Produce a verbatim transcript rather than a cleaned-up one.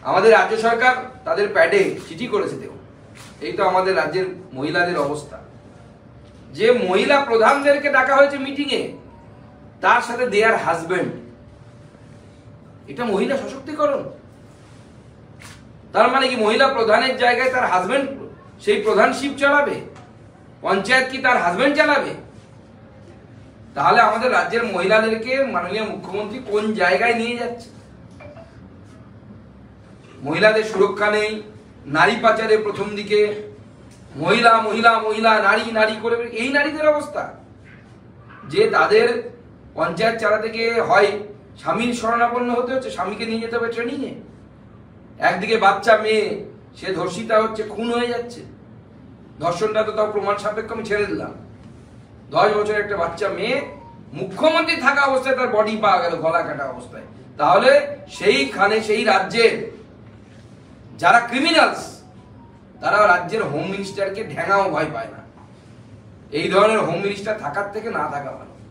আমাদের রাজ্য সরকার তাদের প্যাডে চিঠি করেছে, দেখুন এই তো আমাদের রাজ্যের মহিলাদের অবস্থা, যে মহিলা প্রধানদেরকে ডাকা হয়েছে মিটিংয়ে, তার সাথে দেয়ার হাজবেন্ড। এটা মহিলা সশক্তিকরণ? তার মানে কি মহিলা প্রধানের জায়গায় তার হাজবেন্ড সেই প্রধানশিপ চালাবে? পঞ্চায়েত কি তার হাজবেন্ড চালাবে? তাহলে আমাদের রাজ্যের মহিলাদেরকে মাননীয় মুখ্যমন্ত্রী কোন জায়গায় নিয়ে যাচ্ছে? মহিলাদের সুরক্ষা নেই, নারী পাচারে প্রথম দিকে মহিলা মহিলা মহিলা নারী নারী করে, এই নারীদের অবস্থা যে তাদের পঞ্চায়েত চালাতে গিয়ে হয় স্বামীর শরণাপন্ন হতে হচ্ছে, স্বামীকে নিয়ে যেতে হবে ট্রেনিংয়ে, একদিকে বাচ্চা মেয়ে সে ধর্ষিতা হচ্ছে, খুন হয়ে যাচ্ছে। ধর্ষণটা তো তাও প্রমাণ সাপেক্ষ, আমি ছেড়ে দিলাম। দশ বছর একটা বাচ্চা মেয়ে মুখ্যমন্ত্রী থাকা অবস্থায় তার বডি পাওয়া গেল গলা কাটা অবস্থায়। তাহলে সেইখানে সেই রাজ্যের যারা ক্রিমিনালস তারা রাজ্যের হোম মিনিস্টারকে ঢ্যাঙাও ভয় পায় না। এই ধরনের হোম মিনিস্টার থাকার থেকে না থাকা ভালো।